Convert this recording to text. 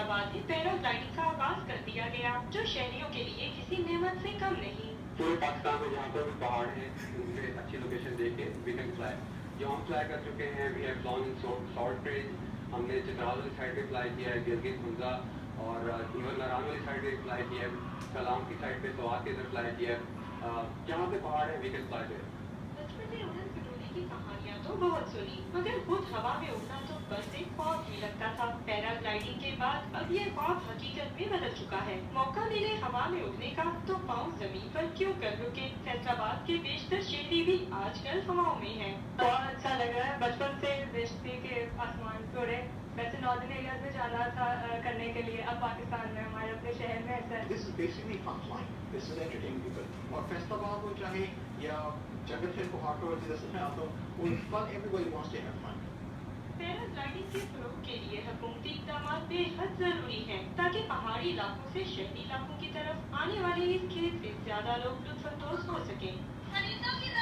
फैसलाबाद में पैराग्लाइडिंग का आगाज कर दिया गया, जो शहरियों के लिए किसी नेमत से कम नहीं। पूरे पाकिस्तान में जहाँ पर भी पहाड़ हैं उनसे अच्छी लोकेशन देके वी कैन फ्लाई। जो हम फ्लाई कर चुके हैं, we have flown in short range. हमने चित्राल वाली साइड पे फ्लाई किया है, गिलगित हुंजा और इवन नारायण वाली साइड पे फ्लाई किया है, सलाम की साइड पे सवात की तरफ फ्लाई किया है। जहाँ पे पहाड़ है वी कैन फ्लाई देयर। बचपन में उड़न खटोले की कहानियां तो बहुत सुनी, मगर खुद हवा में उड़ना तो बस एक ख्वाब ही लगता था। पैराग्लाइडिंग के बाद अब ये ख्वाब हकीकत में बदल चुका है। मौका मिले हवा में उड़ने का तो पाँव जमीन पर क्यों कर रुके। फैसलाबाद के बेशतर शहरी भी आजकल हवाओं में हैं। बहुत अच्छा लग रहा है। बचपन से रिश्ते के आसमान पे उड़े, वैसे नॉर्दर्न एरियाज में जाना था करने के लिए, अब पाकिस्तान में हमारे अपने शहर में ऐसा है। This is basically fun flying. This is entertaining people. और फैसलाबाद हो चाहे या जंगल से पहाड़ पर जैसे मैं आता हूँ, fun, everybody wants to have fun. Paragliding के फरोग के लिए हुकूमती इक़दाम बेहद जरूरी हैं, ताकि पहाड़ी इलाकों से शहरी इलाकों की तरफ आने वाले इस खेत से ज्यादा लोग लुत्फ़अंदोज़ हो सकें।